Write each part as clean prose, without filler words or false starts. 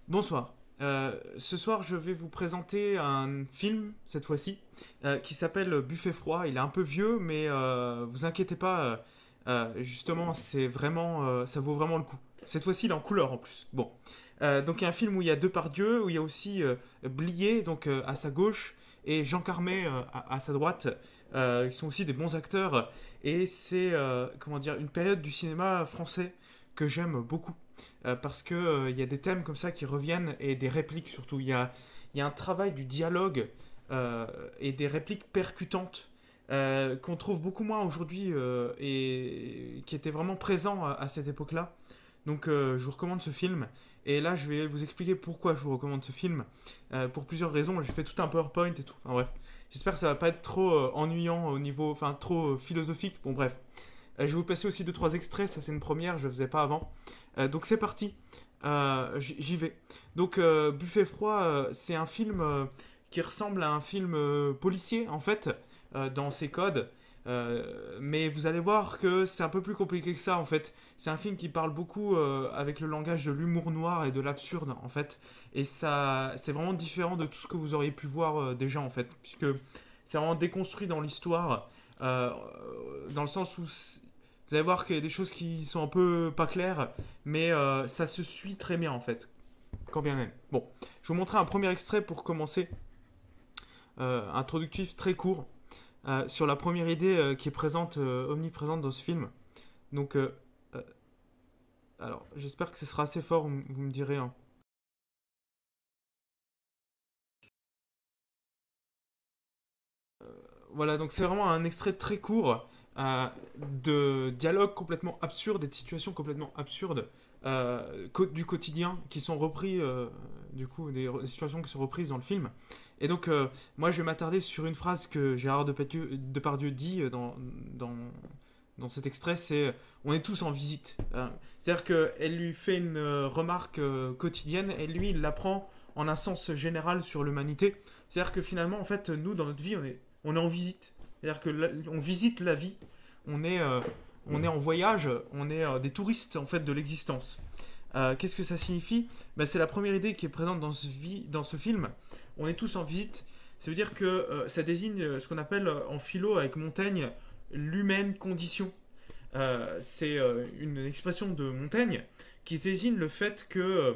Bonsoir. Ce soir, je vais vous présenter un film, cette fois-ci, qui s'appelle Buffet froid. Il est un peu vieux, mais vous inquiétez pas, justement, ça vaut vraiment le coup. Cette fois-ci, il est en couleur en plus. Bon. Donc, il y a un film où il y a Depardieu, où il y a aussi Blier, donc à sa gauche, et Jean Carmet à sa droite. Ils sont aussi des bons acteurs. Et c'est, comment dire, une période du cinéma français que j'aime beaucoup parce que il y a des thèmes comme ça qui reviennent et des répliques surtout. Il y a un travail du dialogue et des répliques percutantes qu'on trouve beaucoup moins aujourd'hui et qui étaient vraiment présents à cette époque-là. Donc je vous recommande ce film. Et là, je vais vous expliquer pourquoi je vous recommande ce film. Pour plusieurs raisons. J'ai fait tout un PowerPoint et tout. Enfin, bref. J'espère que ça va pas être trop ennuyant au niveau, enfin trop philosophique. Bon bref. Je vais vous passer aussi deux trois extraits. Ça c'est une première, je ne faisais pas avant. Donc c'est parti. J'y vais. Donc Buffet froid, c'est un film qui ressemble à un film policier en fait dans ses codes. Mais vous allez voir que c'est un peu plus compliqué que ça en fait. C'est un film qui parle beaucoup avec le langage de l'humour noir et de l'absurde en fait. Et ça, c'est vraiment différent de tout ce que vous auriez pu voir déjà en fait, puisque c'est vraiment déconstruit dans l'histoire, euh, dans le sens où vous allez voir qu'il y a des choses qui sont un peu pas claires, mais ça se suit très bien en fait, quand bien même. Bon, je vais vous montrer un premier extrait pour commencer, introductif très court, sur la première idée qui est présente, omniprésente dans ce film. Donc, euh, alors, j'espère que ce sera assez fort, vous me direz, hein. Voilà, donc c'est vraiment un extrait très court de dialogues complètement absurdes et de situations complètement absurdes du quotidien qui sont repris, du coup, des situations qui sont reprises dans le film. Et donc, moi, je vais m'attarder sur une phrase que Gérard Depardieu dit dans cet extrait, c'est on est tous en visite. C'est-à-dire qu'elle lui fait une remarque quotidienne et lui, il l'apprend en un sens général sur l'humanité. C'est-à-dire que finalement, en fait, nous, dans notre vie, on est en visite. C'est-à-dire que on visite la vie. On est, euh, on est en voyage. On est des touristes en fait de l'existence. Qu'est-ce que ça signifie? Bah, c'est la première idée qui est présente dans ce film. On est tous en visite. Ça veut dire que ça désigne ce qu'on appelle en philo avec Montaigne l'humaine condition. C'est une expression de Montaigne qui désigne le fait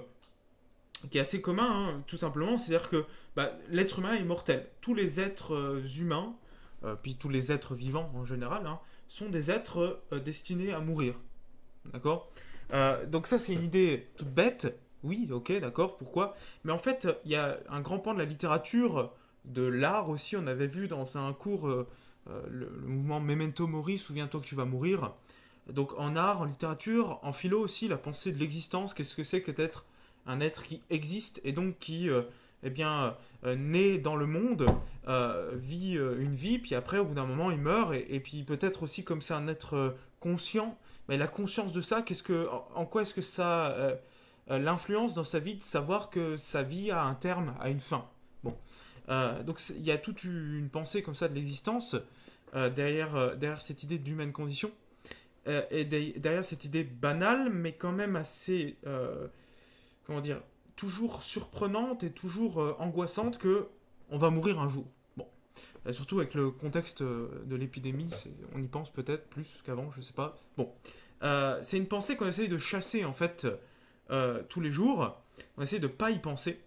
qui est assez commun, hein, tout simplement, c'est-à-dire que bah, l'être humain est mortel. Tous les êtres humains, puis tous les êtres vivants en général, hein, sont des êtres destinés à mourir. D'accord. Donc ça, c'est une idée toute bête. Oui, ok, d'accord, pourquoi? Mais en fait, il y a un grand pan de la littérature, de l'art aussi, on avait vu dans un cours le mouvement Memento Mori, souviens-toi que tu vas mourir. Donc en art, en littérature, en philo aussi, la pensée de l'existence, qu'est-ce que c'est que d'être un être qui existe et donc qui eh bien, naît dans le monde, vit une vie, puis après, au bout d'un moment, il meurt, et puis peut-être aussi comme c'est un être conscient, mais la conscience de ça, en quoi est-ce que ça l'influence dans sa vie de savoir que sa vie a un terme, a une fin. Bon, donc il y a toute une pensée comme ça de l'existence derrière cette idée d'humaine condition et derrière cette idée banale, mais quand même assez, comment dire, toujours surprenante et toujours angoissante que on va mourir un jour. Bon, surtout avec le contexte de l'épidémie, on y pense peut-être plus qu'avant, je sais pas. Bon, c'est une pensée qu'on essaye de chasser en fait tous les jours. On essaye de pas y penser.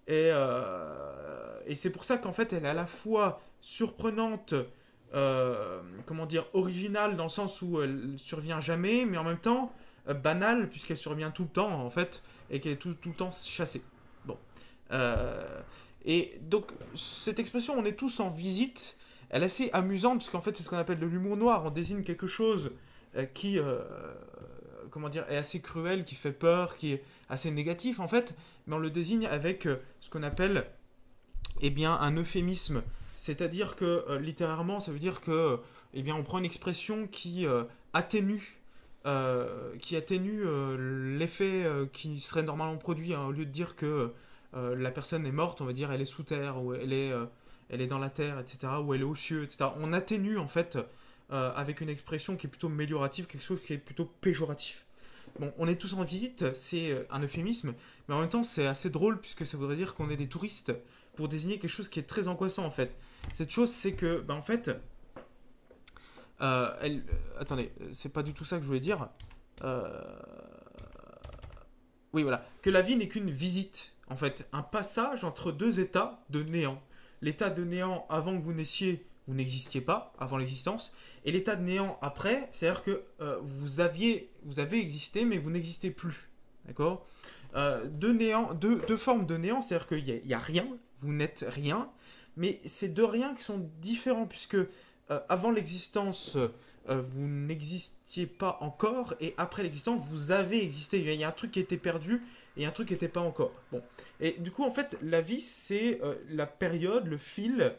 Et c'est pour ça qu'en fait, elle est à la fois surprenante, comment dire, originale dans le sens où elle survient jamais, mais en même temps banale puisqu'elle survient tout le temps en fait et qu'elle est tout le temps chassée. Bon. Euh, et donc cette expression, on est tous en visite, elle est assez amusante puisqu'en fait c'est ce qu'on appelle de l'humour noir. On désigne quelque chose qui, comment dire, est assez cruel, qui fait peur, qui est assez négatif en fait, mais on le désigne avec ce qu'on appelle eh bien, un euphémisme. C'est-à-dire que littérairement, ça veut dire que eh bien, on prend une expression atténue, qui atténue l'effet qui serait normalement produit, hein. Au lieu de dire que la personne est morte, on va dire elle est sous terre, ou elle est dans la terre, etc., ou elle est aux cieux, etc. On atténue en fait avec une expression qui est plutôt améliorative, quelque chose qui est plutôt péjoratif. bon, on est tous en visite, c'est un euphémisme, mais en même temps, c'est assez drôle puisque ça voudrait dire qu'on est des touristes pour désigner quelque chose qui est très angoissant en fait. Cette chose, c'est que, en fait, attendez, c'est pas du tout ça que je voulais dire. Euh, oui, voilà. Que la vie n'est qu'une visite, en fait. Un passage entre deux états de néant. L'état de néant avant que vous naissiez, vous n'existiez pas, avant l'existence. Et l'état de néant après, c'est-à-dire que vous avez existé, mais vous n'existez plus. D'accord. Deux formes de néant, c'est-à-dire qu'il y a rien, vous n'êtes rien, mais c'est deux riens qui sont différents, puisque avant l'existence, vous n'existiez pas encore, et après l'existence, vous avez existé. Il y a un truc qui était perdu, et un truc qui n'était pas encore. Bon. Et du coup, en fait, la vie, c'est la période, le fil,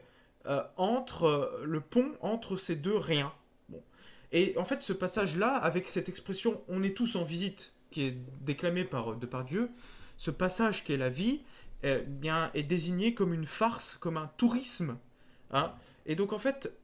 le pont entre ces deux riens. Bon. Et en fait, ce passage-là, avec cette expression « on est tous en visite », qui est déclamée par Depardieu, ce passage qui est la vie, bien, est désigné comme une farce, comme un tourisme. Hein. Et donc, en fait,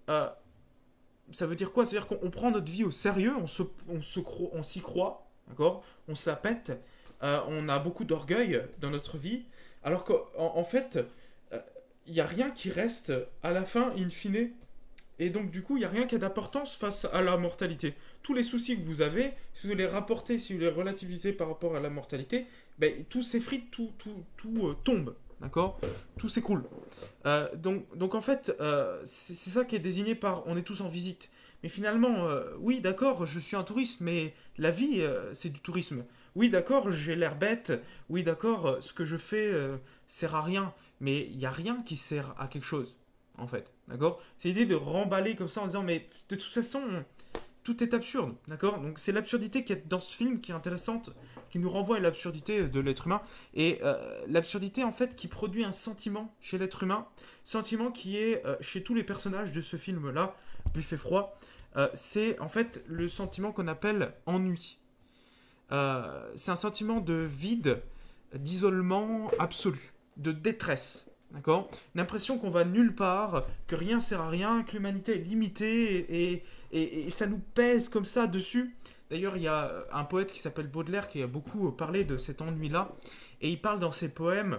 ça veut dire quoi? Ça veut dire qu'on prend notre vie au sérieux, on s'y croit, d'accord? On se la pète, on a beaucoup d'orgueil dans notre vie, alors qu'en fait, il n'y a rien qui reste à la fin, in fine. Et donc, du coup, il n'y a rien qui a d'importance face à la mortalité. Tous les soucis que vous avez, si vous les rapportez, si vous les relativisez par rapport à la mortalité, ben, tout s'effrite, tout tombe. D'accord. Tout s'écroule. Donc, en fait, c'est ça qui est désigné par on est tous en visite. Mais finalement, oui, d'accord, je suis un touriste, mais la vie, c'est du tourisme. Oui, d'accord, j'ai l'air bête. Oui, d'accord, ce que je fais sert à rien. Mais il n'y a rien qui sert à quelque chose, en fait. D'accord. C'est l'idée de remballer comme ça en disant, mais de toute façon, tout est absurde. D'accord. Donc, c'est l'absurdité qui est dans ce film qui est intéressante, qui nous renvoie à l'absurdité de l'être humain. Et l'absurdité, en fait, qui produit un sentiment chez l'être humain, sentiment qui est chez tous les personnages de ce film-là, Buffet froid, c'est en fait le sentiment qu'on appelle ennui. C'est un sentiment de vide, d'isolement absolu, de détresse. D'accord. L'impression qu'on va nulle part, que rien sert à rien, que l'humanité est limitée et ça nous pèse comme ça dessus. D'ailleurs, il y a un poète qui s'appelle Baudelaire qui a beaucoup parlé de cet ennui-là. Et il parle dans ses poèmes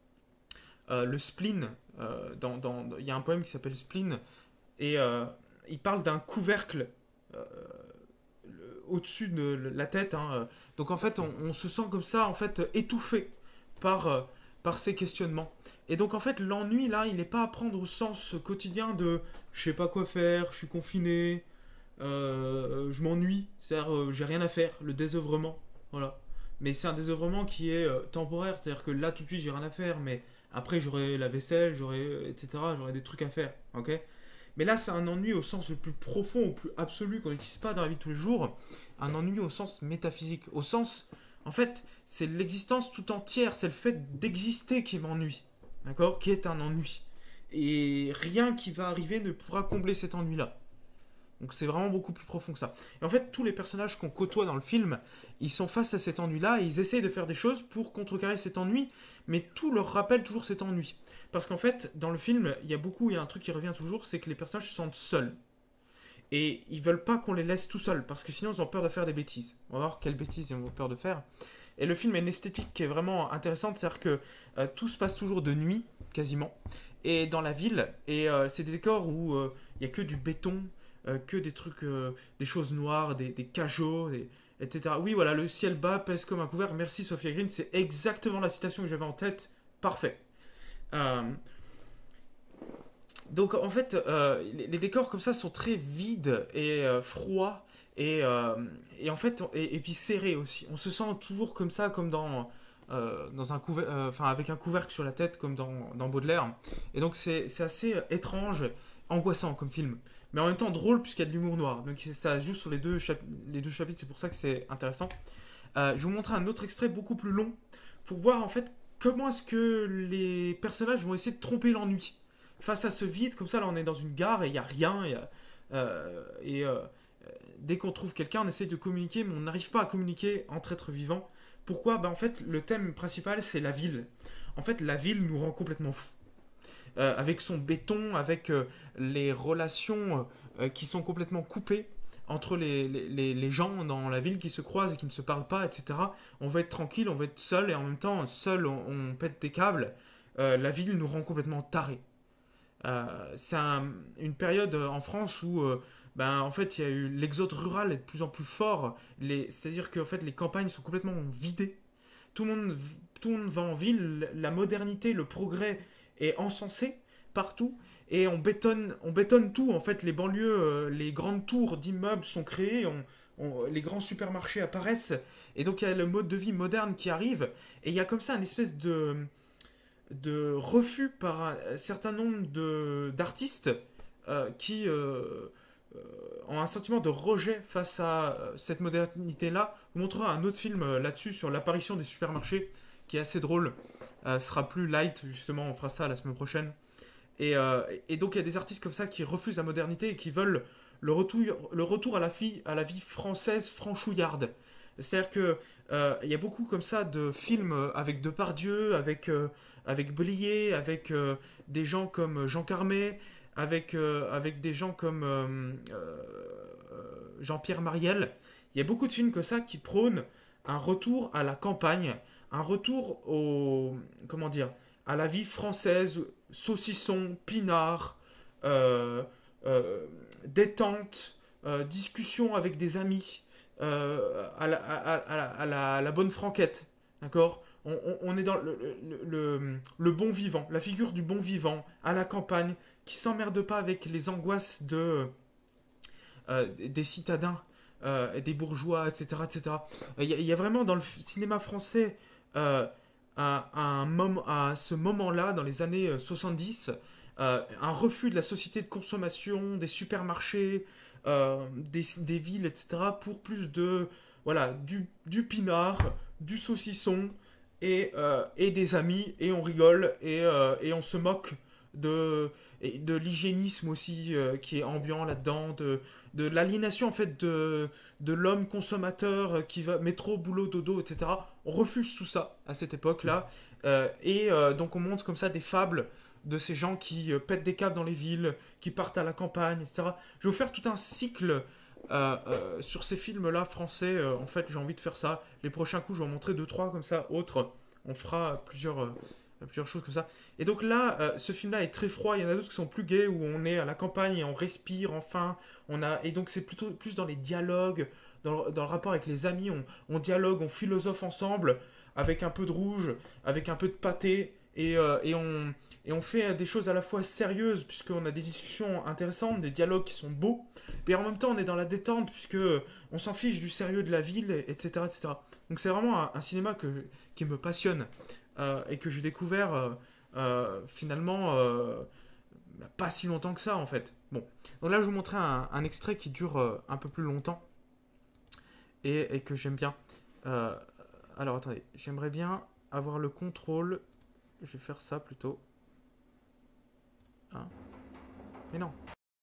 le spleen. Il y a un poème qui s'appelle Spleen. Et il parle d'un couvercle au-dessus de la tête. Hein. Donc en fait, on se sent comme ça, en fait, étouffé par ces questionnements. Et donc en fait, l'ennui, là, il n'est pas à prendre au sens quotidien de je sais pas quoi faire, je suis confiné, je m'ennuie, c'est-à-dire j'ai rien à faire, le désœuvrement, voilà. Mais c'est un désœuvrement qui est temporaire, c'est-à-dire que là tout de suite j'ai rien à faire, mais après j'aurai la vaisselle, etc., j'aurai des trucs à faire, ok. Mais là c'est un ennui au sens le plus profond, au plus absolu, qu'on n'utilise pas dans la vie de tous les jours, un ennui au sens métaphysique, au sens, en fait, c'est l'existence tout entière, c'est le fait d'exister qui m'ennuie, d'accord, qui est un ennui. Et rien qui va arriver ne pourra combler cet ennui-là. Donc c'est vraiment beaucoup plus profond que ça. Et en fait, tous les personnages qu'on côtoie dans le film, ils sont face à cet ennui-là et ils essayent de faire des choses pour contrecarrer cet ennui, mais tout leur rappelle toujours cet ennui. Parce qu'en fait, dans le film, il y a un truc qui revient toujours, c'est que les personnages se sentent seuls. Et ils veulent pas qu'on les laisse tout seuls, parce que sinon ils ont peur de faire des bêtises. On va voir quelles bêtises ils ont peur de faire. Et le film a une esthétique qui est vraiment intéressante, c'est-à-dire que tout se passe toujours de nuit, quasiment, et dans la ville, et c'est des décors où il y a que du béton, que des trucs, des choses noires, des cajots, etc. Oui, voilà, le ciel bas pèse comme un couvert. Merci Sophia Green, c'est exactement la citation que j'avais en tête. Parfait. Euh, donc en fait, les décors comme ça sont très vides et froids et en fait et puis serrés aussi. On se sent toujours comme ça, comme dans un enfin avec un couvercle sur la tête, comme dans Baudelaire. Et donc c'est assez étrange, angoissant comme film. Mais en même temps drôle puisqu'il y a de l'humour noir. Donc ça joue sur les deux chapitres, c'est pour ça que c'est intéressant. Je vais vous montrer un autre extrait beaucoup plus long pour voir en fait comment est-ce que les personnages vont essayer de tromper l'ennui face à ce vide. Comme ça, là, on est dans une gare et il n'y a rien. Dès qu'on trouve quelqu'un, on essaie de communiquer, mais on n'arrive pas à communiquer entre êtres vivants. Pourquoi? En fait, le thème principal, c'est la ville. En fait, la ville nous rend complètement fous. Avec son béton, avec les relations qui sont complètement coupées, entre les gens dans la ville qui se croisent et qui ne se parlent pas, etc. On veut être tranquille, on veut être seul, et en même temps, seul, on pète des câbles. La ville nous rend complètement tarés. C'est une période en France où, ben, en fait, il y a eu l'exode rural est de plus en plus fort. C'est-à-dire que en fait, les campagnes sont complètement vidées. Tout le monde, tout le monde va en ville. La modernité, le progrès est encensé partout. Et on bétonne tout. En fait, les banlieues, les grandes tours d'immeubles sont créées. Les grands supermarchés apparaissent. Et donc, il y a le mode de vie moderne qui arrive. Et il y a comme ça une espèce de refus par un certain nombre d'artistes qui ont un sentiment de rejet face à cette modernité-là. Je vous montrerai un autre film là-dessus sur l'apparition des supermarchés qui est assez drôle. Ce sera plus light, justement, on fera ça la semaine prochaine. Et donc il y a des artistes comme ça qui refusent la modernité et qui veulent le retour à la vie française franchouillarde. C'est-à-dire que il y a beaucoup comme ça de films avec Depardieu, avec Blier, avec des gens comme Jean Carmet, avec des gens comme Jean-Pierre Mariel. Il y a beaucoup de films comme ça qui prônent un retour à la campagne, un retour comment dire, à la vie française, saucisson, pinard, euh, détente, discussion avec des amis, à la bonne franquette, d'accord. On est dans le bon vivant, la figure du bon vivant, à la campagne, qui s'emmerde pas avec les angoisses des citadins, des bourgeois, etc. etc. Il y a vraiment dans le cinéma français, à ce moment-là, dans les années 70, un refus de la société de consommation, des supermarchés, des villes, etc., pour plus de, voilà, du pinard, du saucisson, et des amis, et on rigole, et on se moque de l'hygiénisme aussi qui est ambiant là-dedans, de l'aliénation en fait de l'homme consommateur qui va métro, boulot, dodo, etc. On refuse tout ça à cette époque-là. Donc on montre comme ça des fables de ces gens qui pètent des câbles dans les villes, qui partent à la campagne, etc. Je vais vous faire tout un cycle sur ces films-là français. En fait, j'ai envie de faire ça. Les prochains coups, je vais en montrer deux, trois comme ça, autres. On fera plusieurs choses comme ça. Et donc là, ce film-là est très froid. Il y en a d'autres qui sont plus gays, où on est à la campagne et on respire enfin. Et donc c'est plutôt plus dans les dialogues, dans le rapport avec les amis. On dialogue, on philosophe ensemble, avec un peu de rouge, avec un peu de pâté. Et on fait des choses à la fois sérieuses, puisqu'on a des discussions intéressantes, des dialogues qui sont beaux. Mais en même temps, on est dans la détente, puisque on s'en fiche du sérieux de la ville, etc. etc. Donc c'est vraiment un cinéma qui me passionne. Et que j'ai découvert finalement pas si longtemps que ça en fait. Bon, donc là je vous montrer un extrait qui dure un peu plus longtemps et que j'aime bien. Alors attendez, j'aimerais bien avoir le contrôle. Je vais faire ça plutôt. Hein? Mais non.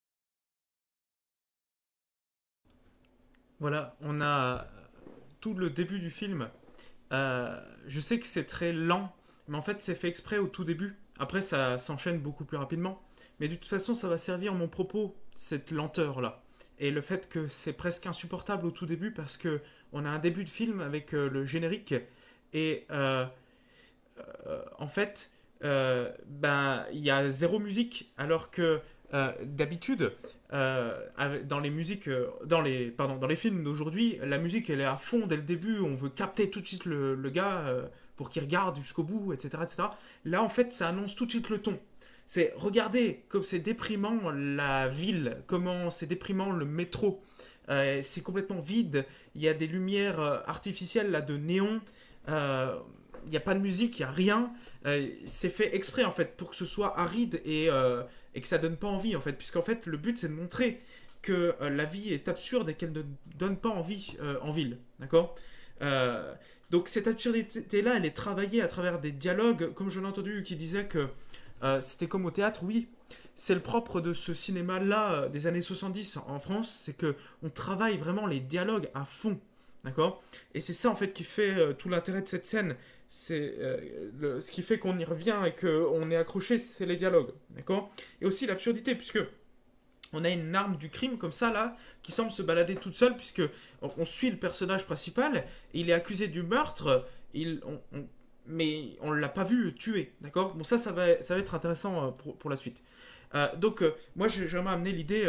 Voilà, on a tout le début du film. Je sais que c'est très lent, mais en fait c'est fait exprès au tout début. Après ça s'enchaîne beaucoup plus rapidement. Mais de toute façon ça va servir mon propos, cette lenteur là. Et le fait que c'est presque insupportable au tout début parce que on a un début de film avec le générique et en fait ben il y a zéro musique alors que d'habitude dans les musiques dans les films d'aujourd'hui la musique elle est à fond dès le début, on veut capter tout de suite le gars pour qu'il regarde jusqu'au bout, etc., etc. Là en fait ça annonce tout de suite le ton. C'est regardez comme c'est déprimant la ville, comment c'est déprimant le métro. C'est complètement vide, il y a des lumières artificielles là de néon, il n'y a pas de musique, il n'y a rien. C'est fait exprès en fait pour que ce soit aride et que ça donne pas envie en fait, puisqu'en fait le but c'est de montrer que la vie est absurde et qu'elle ne donne pas envie en ville, d'accord. Donc cette absurdité là elle est travaillée à travers des dialogues, comme je l'ai entendu qui disait que c'était comme au théâtre. Oui, c'est le propre de ce cinéma là des années 70 en France, c'est que on travaille vraiment les dialogues à fond, d'accord. Et c'est ça en fait qui fait tout l'intérêt de cette scène. C'est ce qui fait qu'on y revient et qu'on est accroché, c'est les dialogues, d'accord. Et aussi l'absurdité, puisque on a une arme du crime comme ça là qui semble se balader toute seule puisque on suit le personnage principal et il est accusé du meurtre mais on l'a pas vu tuer, d'accord. Bon, ça va être intéressant pour la suite. Moi j'ai vraiment amené l'idée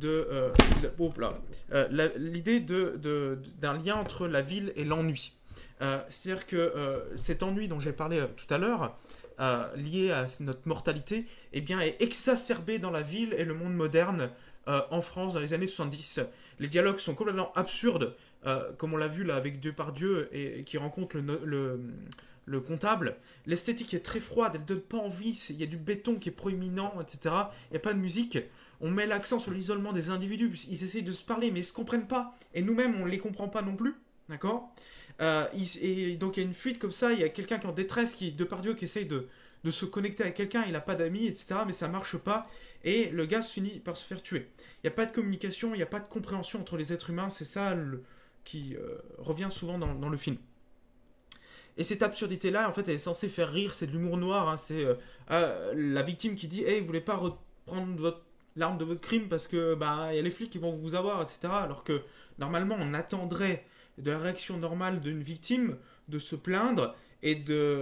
l'idée d'un lien entre la ville et l'ennui. C'est-à-dire que cet ennui dont j'ai parlé tout à l'heure, lié à notre mortalité, eh bien, est exacerbé dans la ville et le monde moderne en France dans les années 70. Les dialogues sont complètement absurdes, comme on l'a vu là avec Depardieu et qui rencontre le comptable. L'esthétique est très froide, elle donne pas envie, il y a du béton qui est proéminent, etc. Il n'y a pas de musique. On met l'accent sur l'isolement des individus, ils essayent de se parler, mais ils se comprennent pas. Et nous-mêmes, on les comprend pas non plus, d'accord. Et donc il y a une fuite comme ça, il y a quelqu'un qui est en détresse, Depardieu, qui essaye de se connecter avec quelqu'un, il n'a pas d'amis, etc. Mais ça marche pas, et le gars finit par se faire tuer. Il n'y a pas de communication, il n'y a pas de compréhension entre les êtres humains, c'est ça qui revient souvent dans le film. Et cette absurdité-là, en fait, elle est censée faire rire, c'est de l'humour noir, hein, c'est la victime qui dit « Hey, vous voulez pas reprendre l'arme de votre crime parce que y a les flics qui vont vous avoir, etc. » Alors que, normalement, on attendrait de la réaction normale d'une victime de se plaindre et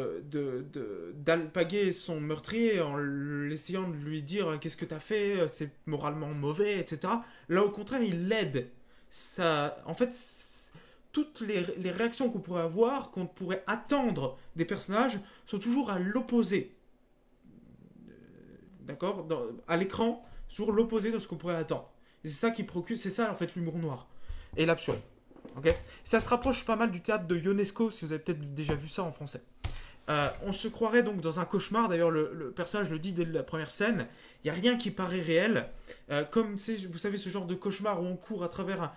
d'alpaguer son meurtrier en essayant de lui dire « Qu'est-ce que t'as fait, c'est moralement mauvais, etc. » Là, au contraire, il l'aide. En fait, toutes les réactions qu'on pourrait avoir, qu'on pourrait attendre des personnages, sont toujours à l'opposé. D'accord. À l'écran, sur l'opposé de ce qu'on pourrait attendre. Et c'est ça qui procure, c'est ça en fait l'humour noir. Et l'absurde. Okay. Ça se rapproche pas mal du théâtre de Ionesco, si vous avez peut-être déjà vu ça en français. On se croirait donc dans un cauchemar, d'ailleurs le personnage le dit dès la première scène, il n'y a rien qui paraît réel, comme vous savez ce genre de cauchemar où on court à travers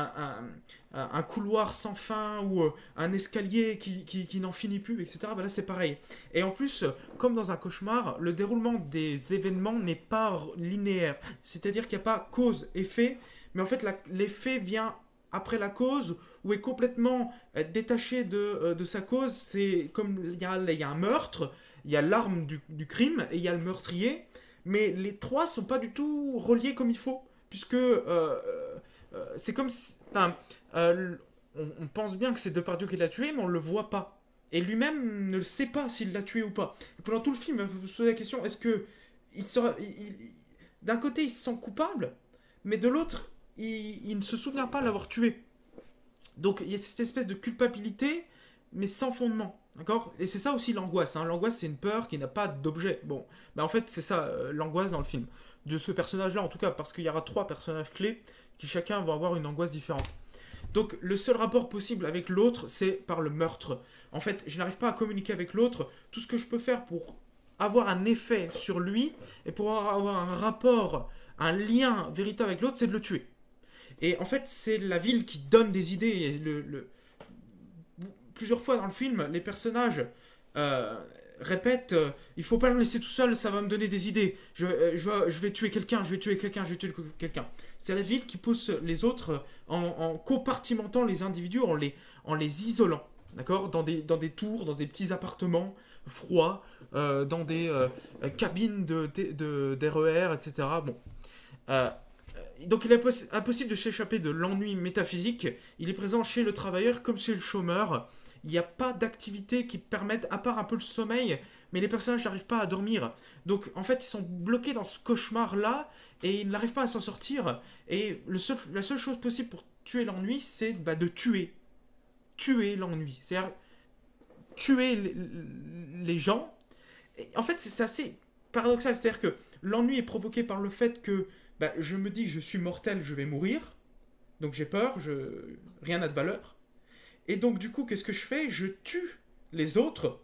un couloir sans fin ou un escalier qui n'en finit plus, etc. Là c'est pareil. Et en plus, comme dans un cauchemar, le déroulement des événements n'est pas linéaire, c'est-à-dire qu'il n'y a pas cause-effet, mais en fait l'effet vient après la cause ou est complètement détaché de sa cause. C'est comme il y a un meurtre, il y a l'arme du crime et il y a le meurtrier, mais les trois sont pas du tout reliés comme il faut, puisque c'est comme si, on pense bien que c'est Depardieu qui l'a tué, mais on le voit pas. Et lui-même ne le sait pas s'il l'a tué ou pas. Et pendant tout le film, il faut se poser la question, est-ce que d'un côté il se sent coupable, mais de l'autre il ne se souvient pas l'avoir tué. Donc il y a cette espèce de culpabilité, mais sans fondement. D'accord. Et c'est ça aussi l'angoisse. Hein. L'angoisse, c'est une peur qui n'a pas d'objet. Bon, en fait, c'est ça l'angoisse dans le film. De ce personnage-là, en tout cas, parce qu'il y aura 3 personnages clés qui chacun vont avoir une angoisse différente. Donc le seul rapport possible avec l'autre, c'est par le meurtre. En fait, je n'arrive pas à communiquer avec l'autre. Tout ce que je peux faire pour avoir un effet sur lui et pour avoir un rapport, un lien véritable avec l'autre, c'est de le tuer. Et en fait, c'est la ville qui donne des idées. Plusieurs fois dans le film, les personnages répètent il faut pas le laisser tout seul, ça va me donner des idées. Je vais tuer quelqu'un, je vais tuer quelqu'un, je vais tuer quelqu'un. C'est la ville qui pousse les autres en compartimentant les individus, en les isolant. D'accord. Dans des tours, dans des petits appartements froids, dans des cabines d'RER, etc. Bon. Donc il est impossible de s'échapper de l'ennui métaphysique. Il est présent chez le travailleur comme chez le chômeur. Il n'y a pas d'activité qui permette, à part un peu le sommeil, mais les personnages n'arrivent pas à dormir. Donc en fait ils sont bloqués dans ce cauchemar-là et ils n'arrivent pas à s'en sortir. Et la seule chose possible pour tuer l'ennui, c'est de tuer. Tuer l'ennui. C'est-à-dire tuer les gens. Et en fait c'est assez paradoxal. C'est-à-dire que l'ennui est provoqué par le fait que je me dis que je suis mortel, je vais mourir. Donc j'ai peur, rien n'a de valeur. Et donc du coup, qu'est-ce que je fais? Je tue les autres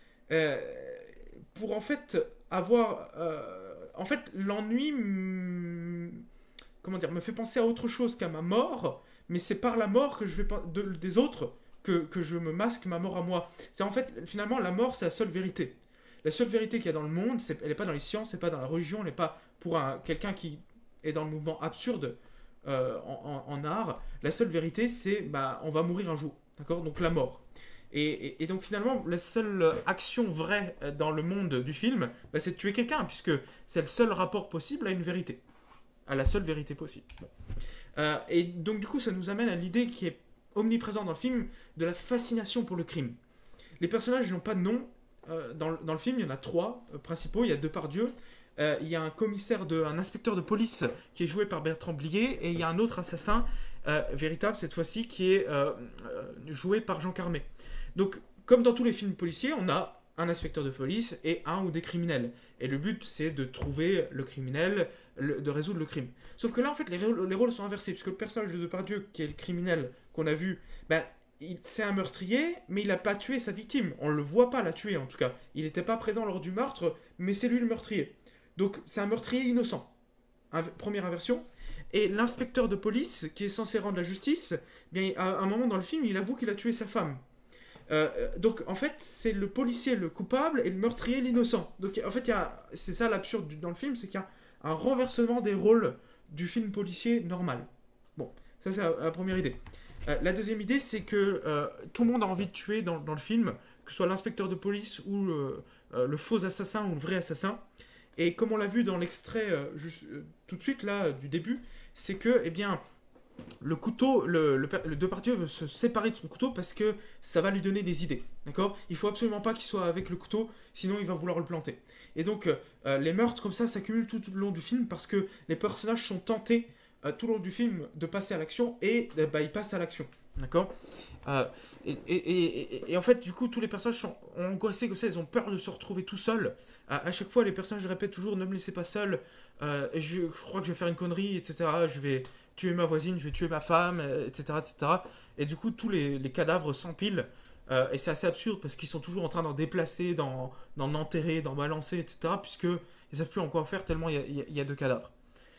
pour en fait avoir... en fait, l'ennui me fait penser à autre chose qu'à ma mort, mais c'est par la mort que je vais des autres que je me masque ma mort à moi. C'est en fait, finalement, la mort, c'est la seule vérité. La seule vérité qu'il y a dans le monde, elle n'est pas dans les sciences, c'est pas dans la religion, elle n'est pas pour quelqu'un qui est dans le mouvement absurde en art. La seule vérité, c'est on va mourir un jour. D'accord. Donc la mort. Et donc finalement, la seule action vraie dans le monde du film, c'est de tuer quelqu'un, puisque c'est le seul rapport possible à une vérité. à la seule vérité possible. Bon. Et donc du coup, ça nous amène à l'idée qui est omniprésente dans le film de la fascination pour le crime. Les personnages n'ont pas de nom. Dans le film, il y en a trois principaux. Il y a Depardieu, il y a un inspecteur de police qui est joué par Bertrand Blier, et il y a un autre assassin véritable cette fois-ci qui est joué par Jean Carmet. Donc, comme dans tous les films policiers, on a un inspecteur de police et un ou des criminels. Et le but, c'est de trouver le criminel, de résoudre le crime. Sauf que là, en fait, les rôles sont inversés, puisque le personnage de Depardieu, qui est le criminel qu'on a vu, ben, c'est un meurtrier, mais il n'a pas tué sa victime. On ne le voit pas la tuer, en tout cas. Il n'était pas présent lors du meurtre, mais c'est lui le meurtrier. Donc, c'est un meurtrier innocent. Première inversion. Et l'inspecteur de police, qui est censé rendre la justice, bien, à un moment dans le film, il avoue qu'il a tué sa femme. Donc, en fait, c'est le policier le coupable et le meurtrier l'innocent. Donc, en fait, c'est ça l'absurde dans le film, c'est qu'il y a un renversement des rôles du film policier normal. Bon, ça, c'est la première idée. La deuxième idée, c'est que tout le monde a envie de tuer dans le film, que ce soit l'inspecteur de police ou le faux assassin ou le vrai assassin. Et comme on l'a vu dans l'extrait tout de suite, là, du début, c'est que, eh bien, le couteau, le Depardieu veut se séparer de son couteau parce que ça va lui donner des idées, d'accord? Il faut absolument pas qu'il soit avec le couteau, sinon il va vouloir le planter. Et donc, les meurtres comme ça s'accumulent tout le long du film parce que les personnages sont tentés tout le long du film de passer à l'action et ils passent à l'action, d'accord? Et en fait, du coup, tous les personnages sont angoissés comme ça, ils ont peur de se retrouver tout seuls. À chaque fois, les personnages répètent toujours: ne me laissez pas seul, je crois que je vais faire une connerie, etc. Je vais tuer ma voisine, je vais tuer ma femme, etc. etc. Et du coup, tous les cadavres s'empilent. Et c'est assez absurde parce qu'ils sont toujours en train d'en déplacer, d'en enterrer, d'en balancer, etc. Puisqu'ils ne savent plus en quoi faire tellement il y a de cadavres.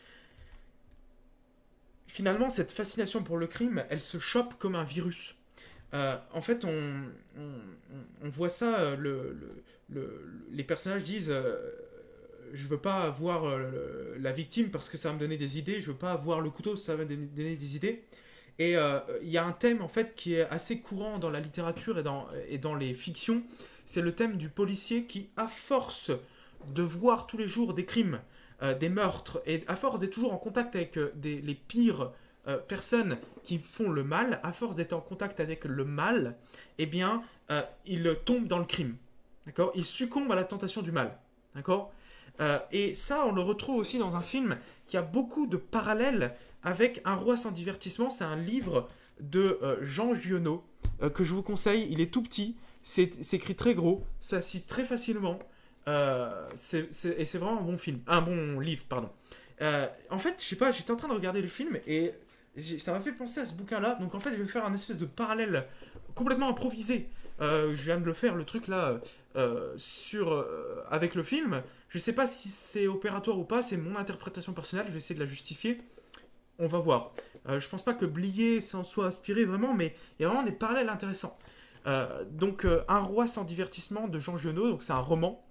Finalement, cette fascination pour le crime, elle se chope comme un virus. En fait, on voit ça, les personnages disent je veux pas voir la victime parce que ça va me donner des idées, je veux pas voir le couteau, ça va me donner des idées. Et il y a un thème en fait qui est assez courant dans la littérature et dans les fictions, c'est le thème du policier qui, à force de voir tous les jours des crimes, des meurtres, et à force d'être toujours en contact avec les pires personnes qui font le mal, à force d'être en contact avec le mal, eh bien, il tombe dans le crime. D'accord? Il succombe à la tentation du mal. D'accord? Et ça, on le retrouve aussi dans un film qui a beaucoup de parallèles avec Un roi sans divertissement. C'est un livre de Jean Giono que je vous conseille. Il est tout petit, c'est écrit très gros, ça cite très facilement. Et c'est vraiment un bon film, un bon livre, pardon. En fait, je sais pas, j'étais en train de regarder le film et ça m'a fait penser à ce bouquin-là. Donc en fait, je vais faire un espèce de parallèle complètement improvisé. Je viens de le faire, le truc là, avec le film. Je sais pas si c'est opératoire ou pas, c'est mon interprétation personnelle, je vais essayer de la justifier. On va voir. Je pense pas que Blier s'en soit inspiré vraiment, mais il y a vraiment des parallèles intéressants. Donc, Un roi sans divertissement de Jean Giono, donc c'est un roman.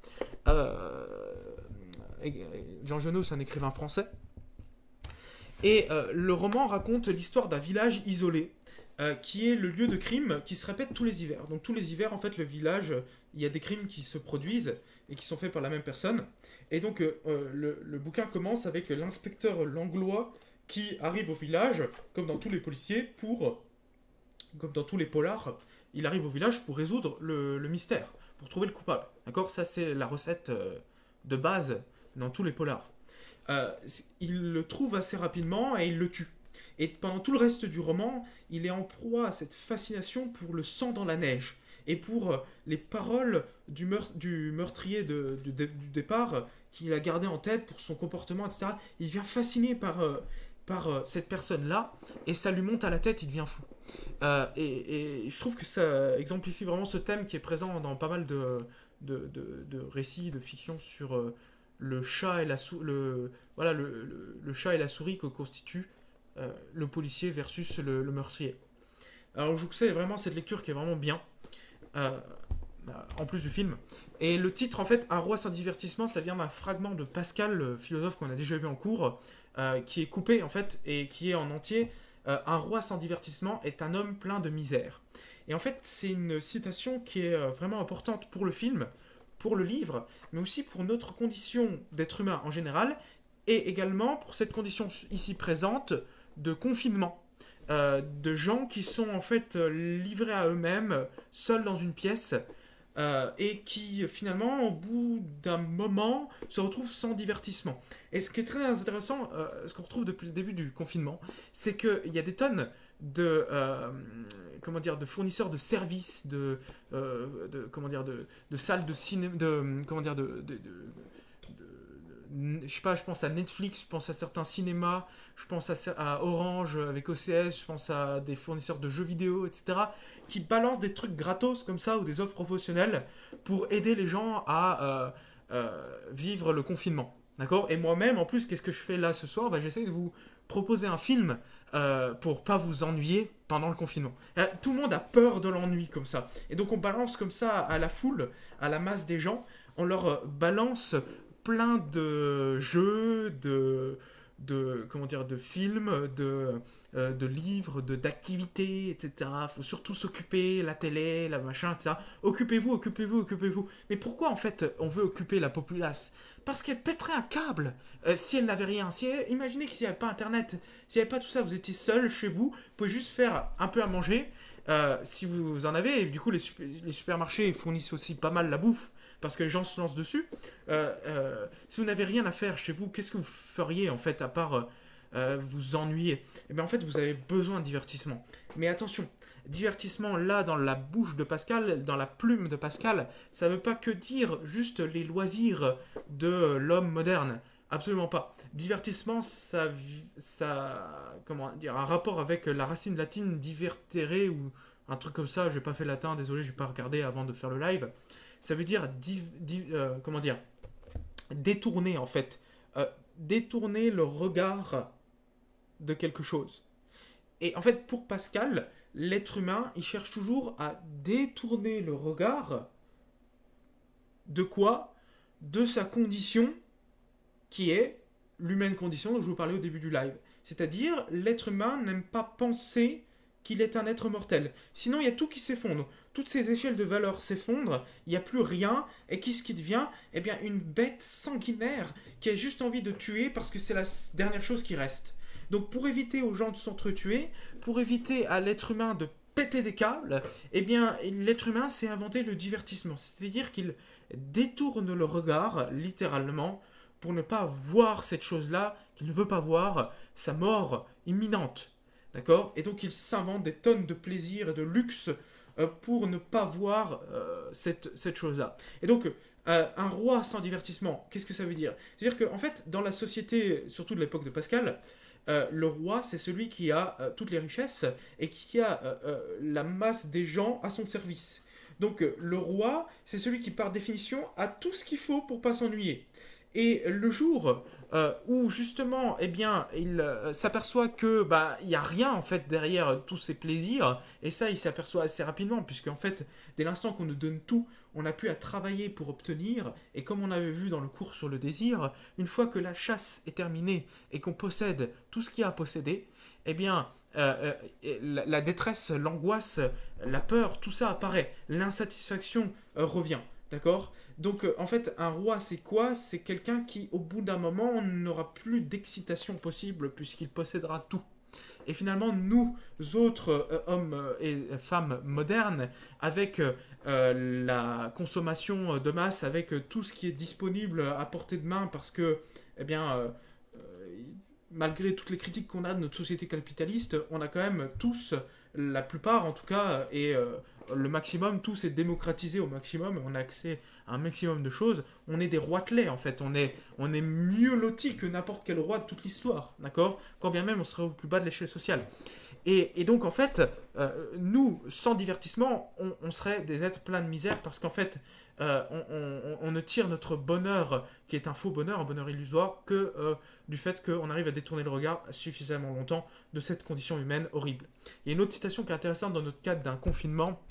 Jean Giono, c'est un écrivain français. Et le roman raconte l'histoire d'un village isolé, qui est le lieu de crime qui se répète tous les hivers. Donc tous les hivers, en fait, le village, il y a des crimes qui se produisent et qui sont faits par la même personne. Et donc le bouquin commence avec l'inspecteur Langlois qui arrive au village, comme dans tous les policiers, comme dans tous les polars, il arrive au village pour résoudre le mystère, pour trouver le coupable. D'accord? Ça, c'est la recette de base dans tous les polars. Il le trouve assez rapidement et il le tue. Et pendant tout le reste du roman, il est en proie à cette fascination pour le sang dans la neige et pour les paroles du meurtrier du départ qu'il a gardé en tête pour son comportement, etc. Il devient fasciné par cette personne-là et ça lui monte à la tête, il devient fou. Et je trouve que ça exemplifie vraiment ce thème qui est présent dans pas mal de récits, de fiction sur le chat et la chat et la souris que constitue le policier versus le meurtrier. Alors je vous conseille vraiment cette lecture qui est vraiment bien, en plus du film. Et le titre, en fait, Un roi sans divertissement, ça vient d'un fragment de Pascal, le philosophe qu'on a déjà vu en cours, qui est coupé, en fait, et qui est en entier. Un roi sans divertissement est un homme plein de misère. Et en fait, c'est une citation qui est vraiment importante pour le film, pour le livre, mais aussi pour notre condition d'être humain en général, et également pour cette condition ici présente de confinement. De gens qui sont en fait livrés à eux-mêmes, seuls dans une pièce, et qui finalement, au bout d'un moment, se retrouvent sans divertissement. Et ce qui est très intéressant, ce qu'on retrouve depuis le début du confinement, c'est qu'il y a des tonnes de, comment dire, de fournisseurs de services, comment dire, de salles de cinéma, comment dire, je sais pas, je pense à Netflix, je pense à certains cinémas, je pense à Orange avec OCS, je pense à des fournisseurs de jeux vidéo, etc., qui balancent des trucs gratos comme ça ou des offres promotionnelles pour aider les gens à vivre le confinement. D'accord. Et moi-même, en plus, qu'est-ce que je fais là ce soir? Bah, j'essaie de vous proposer un film pour pas vous ennuyer pendant le confinement. Tout le monde a peur de l'ennui comme ça. Et donc on balance comme ça à la foule, à la masse des gens, on leur balance plein de jeux, comment dire, de films, de livres, d'activités, etc. Il faut surtout s'occuper, la télé, la machin, etc. Occupez-vous, occupez-vous, occupez-vous. Mais pourquoi en fait on veut occuper la populace? Parce qu'elle pèterait un câble si elle n'avait rien. Imaginez qu'il n'y avait pas internet, s'il n'y avait pas tout ça, vous étiez seul chez vous, vous pouvez juste faire un peu à manger. Si vous en avez, et du coup les supermarchés fournissent aussi pas mal la bouffe parce que les gens se lancent dessus. Si vous n'avez rien à faire chez vous, qu'est-ce que vous feriez en fait à part vous ennuyer? Et bien en fait vous avez besoin de divertissement. Mais attention, divertissement là dans la bouche de Pascal, dans la plume de Pascal, ça ne veut pas que dire juste les loisirs de l'homme moderne. Absolument pas. Divertissement, comment dire, un rapport avec la racine latine divertere ou un truc comme ça. J'ai pas fait latin, désolé, j'ai pas regardé avant de faire le live. Ça veut dire comment dire, détourner en fait, détourner le regard de quelque chose. Et en fait, pour Pascal, l'être humain, il cherche toujours à détourner le regard de quoi? De sa condition qui est l'humaine condition dont je vous parlais au début du live. C'est-à-dire, l'être humain n'aime pas penser qu'il est un être mortel. Sinon, il y a tout qui s'effondre. Toutes ces échelles de valeur s'effondrent, il n'y a plus rien, et qu'est-ce qui devient? Eh bien, une bête sanguinaire qui a juste envie de tuer parce que c'est la dernière chose qui reste. Donc, pour éviter aux gens de s'entretuer, pour éviter à l'être humain de péter des câbles, eh bien, l'être humain s'est inventé le divertissement. C'est-à-dire qu'il détourne le regard, littéralement, pour ne pas voir cette chose-là qu'il ne veut pas voir, sa mort imminente. D'accord? Et donc il s'invente des tonnes de plaisir et de luxe pour ne pas voir cette chose-là. Et donc, un roi sans divertissement, qu'est-ce que ça veut dire? C'est-à-dire qu'en fait, dans la société, surtout de l'époque de Pascal, le roi, c'est celui qui a toutes les richesses et qui a la masse des gens à son service. Donc, le roi, c'est celui qui, par définition, a tout ce qu'il faut pour pas s'ennuyer. Et le jour où justement, eh bien, il s'aperçoit que bah il y a rien en fait derrière tous ces plaisirs, et ça il s'aperçoit assez rapidement puisque en fait dès l'instant qu'on nous donne tout, on n'a plus à travailler pour obtenir. Et comme on avait vu dans le cours sur le désir, une fois que la chasse est terminée et qu'on possède tout ce qu'il y a à posséder, eh bien la détresse, l'angoisse, la peur, tout ça apparaît, l'insatisfaction revient. D'accord? Donc, en fait, un roi, c'est quoi? C'est quelqu'un qui, au bout d'un moment, n'aura plus d'excitation possible puisqu'il possédera tout. Et finalement, nous autres hommes et femmes modernes, avec la consommation de masse, avec tout ce qui est disponible à portée de main, parce que, eh bien, malgré toutes les critiques qu'on a de notre société capitaliste, on a quand même tous, la plupart en tout cas, et le maximum, tout s'est démocratisé au maximum, on a accès à un maximum de choses, on est des roitelets en fait, on est mieux lotis que n'importe quel roi de toute l'histoire, d'accord? Quand bien même on serait au plus bas de l'échelle sociale. Et donc en fait, nous, sans divertissement, on serait des êtres pleins de misère parce qu'en fait, on ne tire notre bonheur, qui est un faux bonheur, un bonheur illusoire, que du fait qu'on arrive à détourner le regard suffisamment longtemps de cette condition humaine horrible. Il y a une autre citation qui est intéressante dans notre cadre d'un confinement.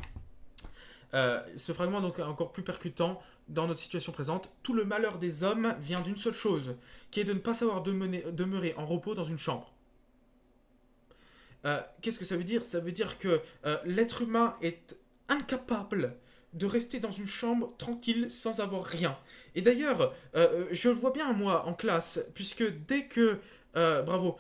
Ce fragment donc est encore plus percutant dans notre situation présente. Tout le malheur des hommes vient d'une seule chose, qui est de ne pas savoir demeurer en repos dans une chambre. Qu'est-ce que ça veut dire? Ça veut dire que l'être humain est incapable de rester dans une chambre tranquille sans avoir rien. Et d'ailleurs, je le vois bien moi en classe, puisque bravo,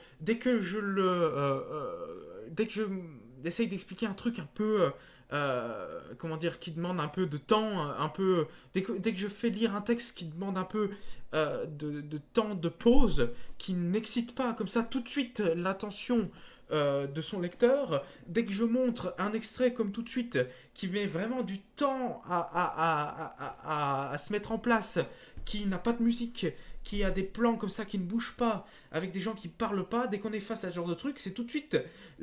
dès que je essaye d'expliquer un truc un peu, comment dire, qui demande un peu de temps, un peu, dès que je fais lire un texte qui demande un peu de temps de pause, qui n'excite pas comme ça tout de suite l'attention de son lecteur, dès que je montre un extrait comme tout de suite, qui met vraiment du temps à se mettre en place, qui n'a pas de musique, qui a des plans comme ça qui ne bougent pas, avec des gens qui parlent pas, dès qu'on est face à ce genre de truc, c'est tout de suite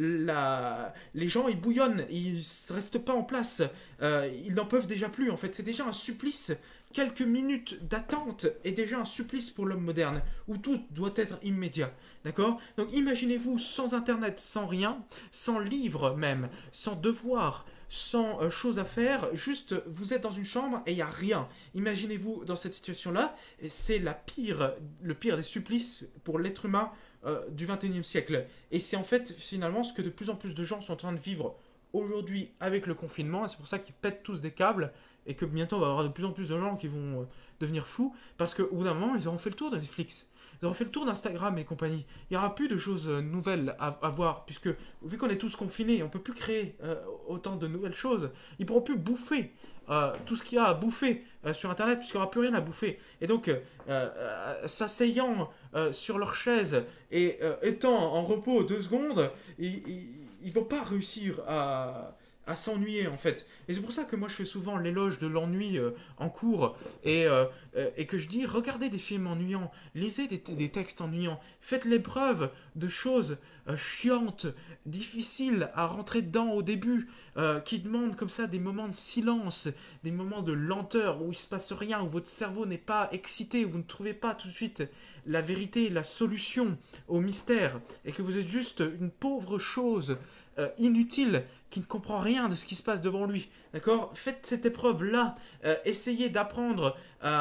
les gens ils bouillonnent, ils ne restent pas en place, ils n'en peuvent déjà plus en fait, c'est déjà un supplice. Quelques minutes d'attente est déjà un supplice pour l'homme moderne, où tout doit être immédiat. D'accord? Donc imaginez-vous sans internet, sans rien, sans livre même, sans devoir, sans choses à faire, juste vous êtes dans une chambre et il n'y a rien. Imaginez-vous dans cette situation-là, et c'est le pire des supplices pour l'être humain du 21e siècle. Et c'est en fait finalement ce que de plus en plus de gens sont en train de vivre aujourd'hui avec le confinement, et c'est pour ça qu'ils pètent tous des câbles, et que bientôt on va avoir de plus en plus de gens qui vont devenir fous, parce qu'au bout d'un moment ils auront fait le tour de Netflix. Ils auront fait le tour d'Instagram et compagnie. Il n'y aura plus de choses nouvelles à voir, puisque vu qu'on est tous confinés, on ne peut plus créer autant de nouvelles choses. Ils ne pourront plus bouffer tout ce qu'il y a à bouffer sur Internet, puisqu'il n'y aura plus rien à bouffer. Et donc, s'asseyant sur leur chaise et étant en repos 2 secondes, ils vont pas réussir à s'ennuyer en fait. Et c'est pour ça que moi je fais souvent l'éloge de l'ennui en cours et que je dis regardez des films ennuyants, lisez des textes ennuyants, faites l'épreuve de choses chiantes, difficiles à rentrer dedans au début, qui demandent comme ça des moments de silence, des moments de lenteur où il se passe rien, où votre cerveau n'est pas excité, où vous ne trouvez pas tout de suite la vérité, la solution au mystère, et que vous êtes juste une pauvre chose inutile qui ne comprend rien de ce qui se passe devant lui. D'accord? Faites cette épreuve-là. Essayez d'apprendre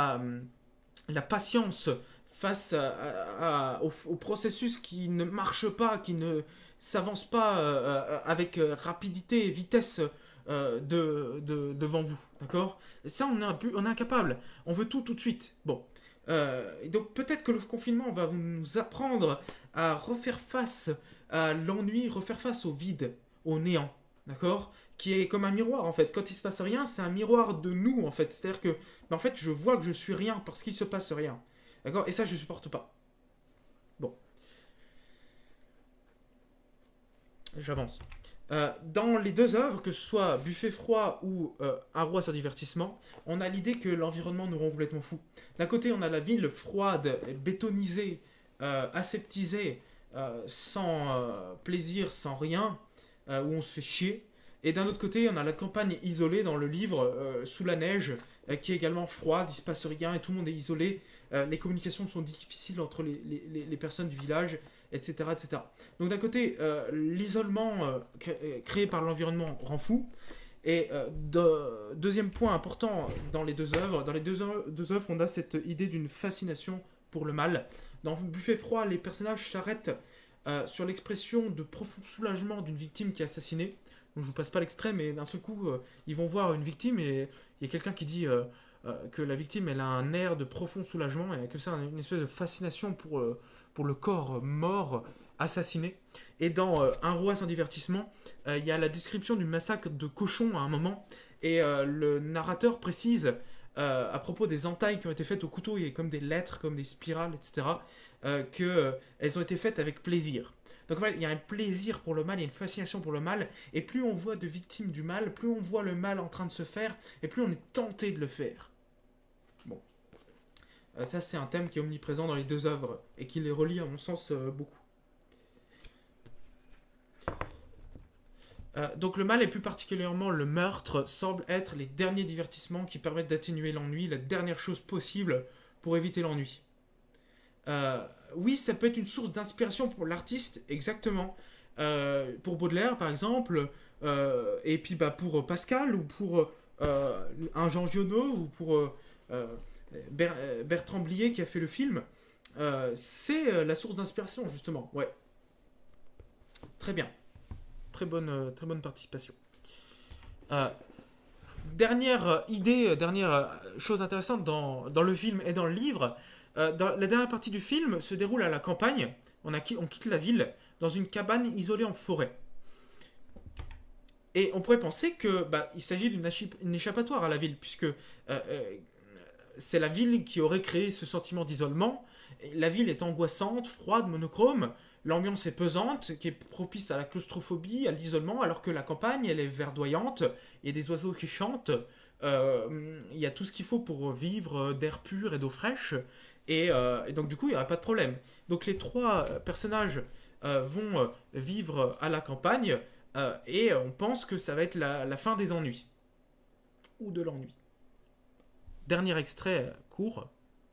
la patience face au processus qui ne marche pas, qui ne s'avance pas avec rapidité et vitesse devant vous. D'accord? Ça, on est incapable. On veut tout de suite. Bon. Donc peut-être que le confinement va nous apprendre à refaire face à l'ennui, refaire face au vide, au néant, d'accord? Qui est comme un miroir en fait. Quand il se passe rien, c'est un miroir de nous en fait. C'est-à-dire que, en fait, je vois que je suis rien parce qu'il se passe rien, d'accord? Et ça, je supporte pas. Bon, j'avance. Dans les deux œuvres, que ce soit Buffet froid ou Un roi sans divertissement, on a l'idée que l'environnement nous rend complètement fous. D'un côté, on a la ville froide, bétonisée, aseptisée, sans plaisir, sans rien, où on se fait chier. Et d'un autre côté, on a la campagne isolée dans le livre, sous la neige, qui est également froide, il ne se passe rien et tout le monde est isolé. Les communications sont difficiles entre les personnes du village, etc. etc. Donc d'un côté, l'isolement créé par l'environnement rend fou. Et deuxième point important dans les deux œuvres, deux œuvres, on a cette idée d'une fascination pour le mal. Dans Buffet froid, les personnages s'arrêtent sur l'expression de profond soulagement d'une victime qui est assassinée. Donc je vous passe pas l'extrait, mais d'un seul coup, ils vont voir une victime et il y a quelqu'un qui dit que la victime elle a un air de profond soulagement et que ça une espèce de fascination pour le corps mort assassiné. Et dans Un roi sans divertissement, il y a la description du massacre de cochons à un moment et le narrateur précise à propos des entailles qui ont été faites au couteau, il y a comme des lettres, comme des spirales, etc., qu'elles ont été faites avec plaisir. Donc voilà, il y a un plaisir pour le mal, il y a une fascination pour le mal, et plus on voit de victimes du mal, plus on voit le mal en train de se faire, et plus on est tenté de le faire. Bon. Ça, c'est un thème qui est omniprésent dans les deux œuvres, et qui les relie, à mon sens, beaucoup. Donc le mal, et plus particulièrement le meurtre, semblent être les derniers divertissements qui permettent d'atténuer l'ennui, la dernière chose possible pour éviter l'ennui. Oui, ça peut être une source d'inspiration pour l'artiste, exactement. Pour Baudelaire, par exemple, et puis pour Pascal, ou pour un Jean Giono, ou pour Bertrand Blier qui a fait le film. C'est la source d'inspiration, justement. Ouais. Très bien. Très bonne participation. dernière idée, dernière chose intéressante dans le film et dans le livre, la dernière partie du film se déroule à la campagne. On quitte la ville dans une cabane isolée en forêt. Et on pourrait penser que il s'agit d'une échappatoire à la ville, puisque c'est la ville qui aurait créé ce sentiment d'isolement. La ville est angoissante, froide, monochrome. L'ambiance est pesante, qui est propice à la claustrophobie, à l'isolement, alors que la campagne, elle est verdoyante. Il y a des oiseaux qui chantent. Il y a tout ce qu'il faut pour vivre d'air pur et d'eau fraîche. Et donc, du coup, il n'y aura pas de problème. Donc, les trois personnages vont vivre à la campagne. Et on pense que ça va être la fin des ennuis. Ou de l'ennui. Dernier extrait court.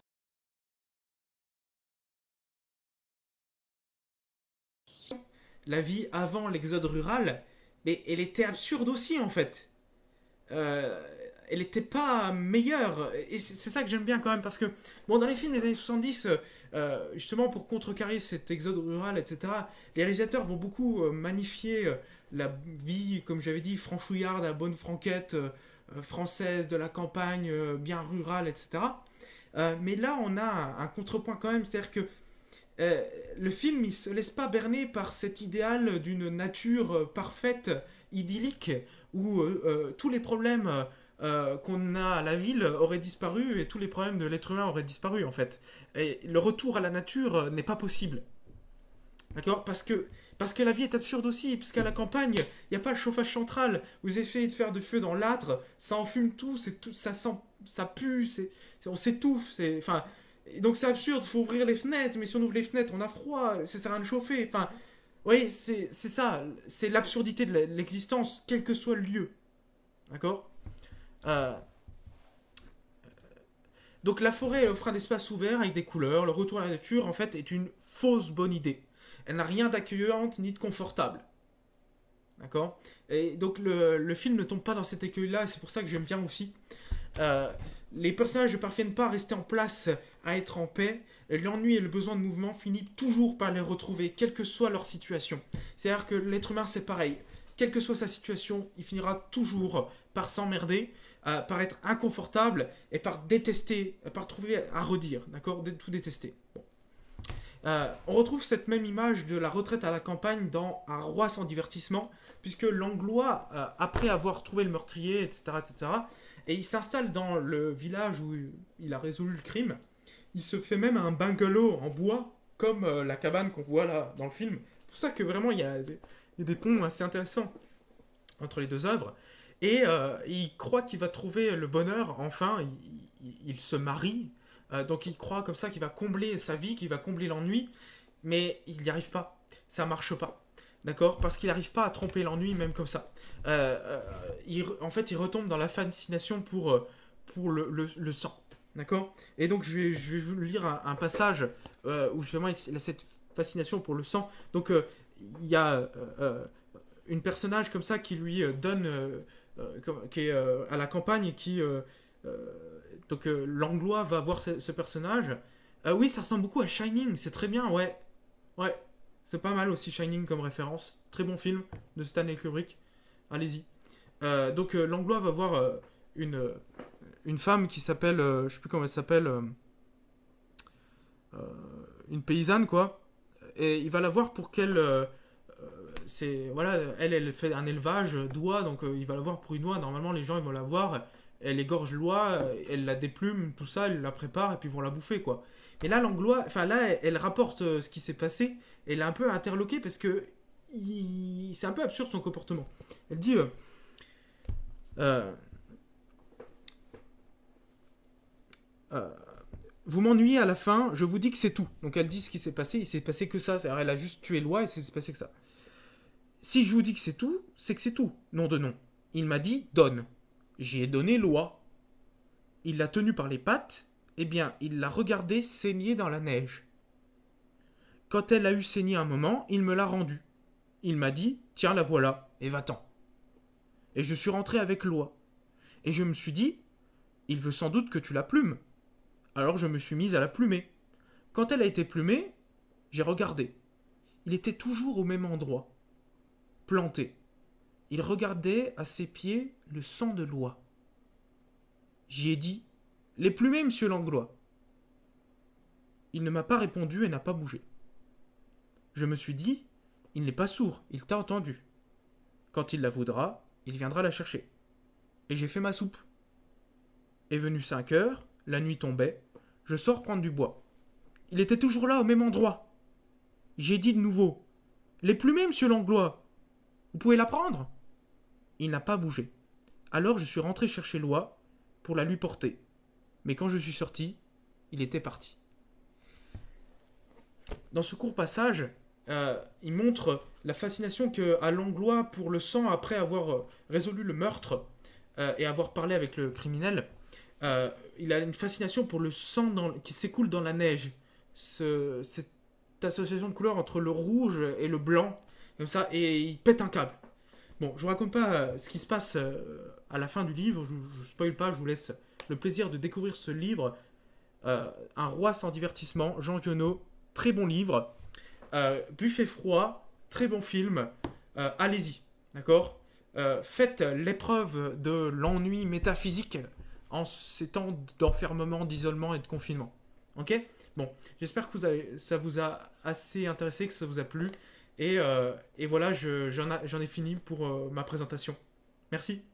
La vie avant l'exode rural, mais elle était absurde aussi en fait. Euh, Elle n'était pas meilleure. Et c'est ça que j'aime bien quand même, parce que, bon, dans les films des années 70, justement pour contrecarrer cet exode rural, etc., les réalisateurs vont beaucoup magnifier la vie, comme j'avais dit, franchouillarde, à bonne franquette, française, de la campagne, bien rurale, etc. Mais là, on a un contrepoint quand même, c'est-à-dire que le film, il se laisse pas berner par cet idéal d'une nature parfaite, idyllique, où tous les problèmes qu'on a à la ville auraient disparu et tous les problèmes de l'être humain auraient disparu en fait. Et le retour à la nature n'est pas possible. D'accord, parce que la vie est absurde aussi, parce qu'à la campagne, il n'y a pas le chauffage central. Vous essayez de faire de feu dans l'âtre, ça enfume tout, ça sent, ça pue, on s'étouffe, enfin, donc c'est absurde, il faut ouvrir les fenêtres, mais si on ouvre les fenêtres, on a froid, ça sert à rien de chauffer. Enfin, oui, c'est ça, c'est l'absurdité de l'existence, quel que soit le lieu. D'accord. Euh, donc la forêt elle offre un espace ouvert avec des couleurs, le retour à la nature en fait est une fausse bonne idée. Elle n'a rien d'accueillante ni de confortable. D'accord. Et donc le film ne tombe pas dans cet écueil-là, et c'est pour ça que j'aime bien aussi. Euh, les personnages ne parviennent pas à rester en place, à être en paix. L'ennui et le besoin de mouvement finissent toujours par les retrouver, quelle que soit leur situation. C'est-à-dire que l'être humain, c'est pareil. Quelle que soit sa situation, il finira toujours par s'emmerder, par être inconfortable et par détester, par trouver à redire, d'accord. Tout détester. Bon. On retrouve cette même image de la retraite à la campagne dans Un roi sans divertissement, puisque l'Anglois, après avoir trouvé le meurtrier, etc., etc., et il s'installe dans le village où il a résolu le crime. Il se fait même un bungalow en bois, comme la cabane qu'on voit là dans le film. C'est pour ça que vraiment il y a des ponts assez intéressants entre les deux œuvres. Et il croit qu'il va trouver le bonheur, enfin, il se marie. Donc il croit comme ça qu'il va combler sa vie, qu'il va combler l'ennui, mais il n'y arrive pas. Ça marche pas. D'accord. Parce qu'il n'arrive pas à tromper l'ennui, même comme ça. En fait, il retombe dans la fascination pour le sang. D'accord. Et donc, je vais vous lire un passage où justement il a cette fascination pour le sang. Donc, il y a une personnage comme ça qui lui donne. Qui est à la campagne et qui. Donc, l'Anglois va voir ce personnage. Oui, ça ressemble beaucoup à Shining, c'est très bien, ouais. Ouais, c'est pas mal aussi Shining comme référence. Très bon film de Stanley Kubrick. Allez-y. Donc l'Anglois va voir une femme qui s'appelle, je sais plus comment elle s'appelle, une paysanne quoi. Et il va la voir pour qu'elle, c'est voilà, elle fait un élevage d'oies, donc il va la voir pour une oie. Normalement les gens ils vont la voir, elle égorge l'oie, elle la déplume, tout ça, elle la prépare et puis ils vont la bouffer quoi. Et là l'Anglois, enfin là elle rapporte ce qui s'est passé. Elle est un peu interloquée parce que c'est un peu absurde son comportement. Elle dit euh, euh, vous m'ennuyez à la fin, je vous dis que c'est tout. Donc elle dit ce qui s'est passé, il s'est passé que ça. C'est-à-dire elle a juste tué Loi et il s'est passé que ça. Si je vous dis que c'est tout, c'est que c'est tout. Nom de nom. Il m'a dit donne. J'y ai donné Loi. Il l'a tenue par les pattes, eh bien il l'a regardée saigner dans la neige. Quand elle a eu saigné un moment, il me l'a rendue. Il m'a dit tiens la voilà, et va-t'en. Et je suis rentré avec Loi. Et je me suis dit il veut sans doute que tu la plumes. Alors je me suis mise à la plumer. Quand elle a été plumée, j'ai regardé. Il était toujours au même endroit, planté. Il regardait à ses pieds le sang de Loi. J'y ai dit « Les plumées, monsieur Langlois ». Il ne m'a pas répondu et n'a pas bougé. Je me suis dit « Il n'est pas sourd, il t'a entendu. Quand il la voudra, il viendra la chercher. » Et j'ai fait ma soupe. Est venu 5 heures, la nuit tombait, je sors prendre du bois. Il était toujours là, au même endroit. J'ai dit de nouveau « Les plumées, monsieur Langlois, vous pouvez la prendre ?» Il n'a pas bougé. Alors je suis rentré chercher Loi pour la lui porter. Mais quand je suis sorti, il était parti. Dans ce court passage, il montre la fascination qu'a Langlois pour le sang après avoir résolu le meurtre et avoir parlé avec le criminel. Il a une fascination pour le sang qui s'écoule dans la neige. Cette association de couleurs entre le rouge et le blanc, comme ça, et il pète un câble. Bon, je vous raconte pas ce qui se passe à la fin du livre, je spoil pas, je vous laisse le plaisir de découvrir ce livre. Un roi sans divertissement, Jean Giono, très bon livre. Buffet froid, très bon film. Allez-y, d'accord. Faites l'épreuve de l'ennui métaphysique en ces temps d'enfermement, d'isolement et de confinement. Ok. Bon, j'espère que ça vous a assez intéressé, que ça vous a plu. Et voilà, j'en ai fini pour ma présentation. Merci.